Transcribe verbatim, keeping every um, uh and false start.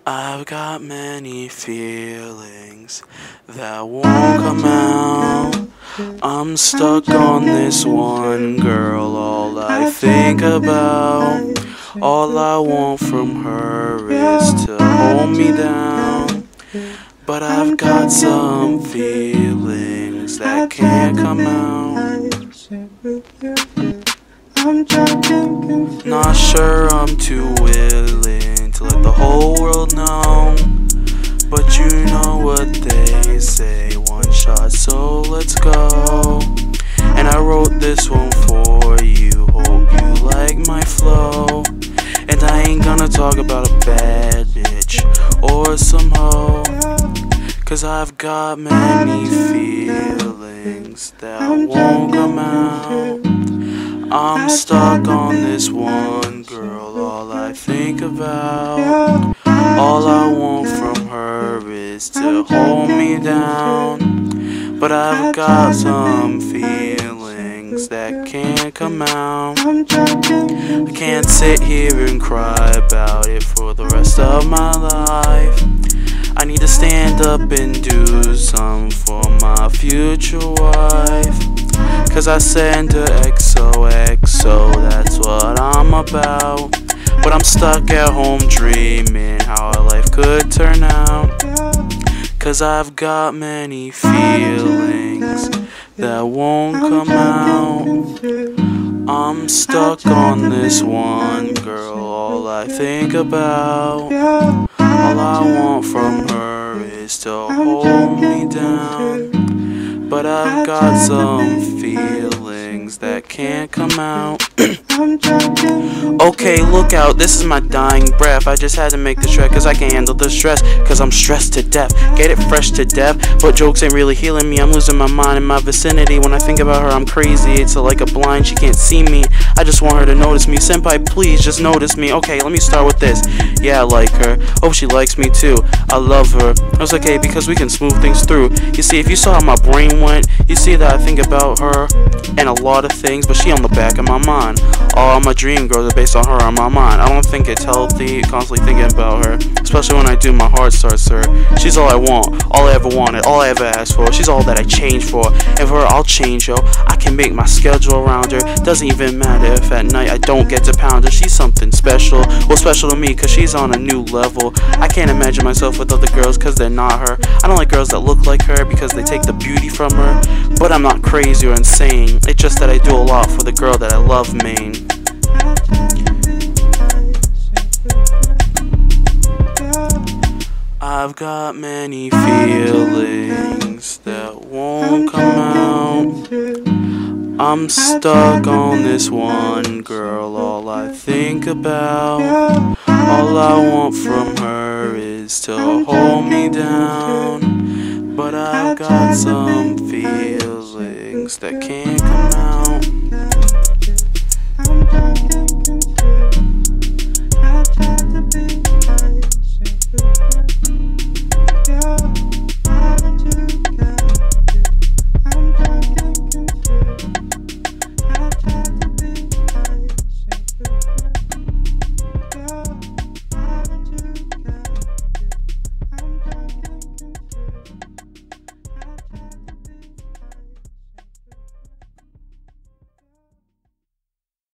I've got many feelings that won't come out. I'm stuck on this one girl, all I think about. All I want from her is to hold me down. But I've got some feelings that can't come out. Not sure I'm too willing to let the whole world know, but you know what they say, one shot, so let's go. And I wrote this one for you, hope you like my flow. And I ain't gonna talk about a bad bitch or some hoe, cause I've got many feelings that won't come out. I'm stuck on this one girl, all I think about. All I want from her is to hold me down. But I've got some feelings that can't come out. I can't sit here and cry about it for the rest of my life. I need to stand up and do some for my future wife. Cause I send her X O X O, that's what I'm about. But I'm stuck at home dreaming how our life could turn out. Cause I've got many feelings that won't come out. I'm stuck on this one girl, all I think about. All I want from her is to hold me down. But I've got some feelings that can't come out. Okay, look out, this is my dying breath. I just had to make this track cause I can't handle the stress. Cause I'm stressed to death, get it fresh to death. But jokes ain't really healing me, I'm losing my mind in my vicinity. When I think about her I'm crazy, it's like a blind, she can't see me. I just want her to notice me, senpai please just notice me. Okay, let me start with this. Yeah, I like her, hope she likes me too. I love her, it's okay because we can smooth things through. You see, if you saw how my brain went, you see that I think about her and a lot of things, but she on the back of my mind. All my dream girls are based on her on my mind. I don't think it's healthy, constantly thinking about her, especially when I do, my heart starts to hurt. She's all I want, all I ever wanted, all I ever asked for. She's all that I change for, and for her I'll change, yo. I can make my schedule around her, doesn't even matter if at night I don't get to pound her. She's something special, well special to me cause she's on a new level. I can't imagine myself with other girls cause they're not her. I don't like girls that look like her because they take the beauty from her. But I'm not crazy or insane, it's just that I do a lot for the girl that I love, main. I've got many feelings that won't come out. I'm stuck on this one girl, all I think about. All I want from her is to hold me down. But I've got some feelings that can't come out.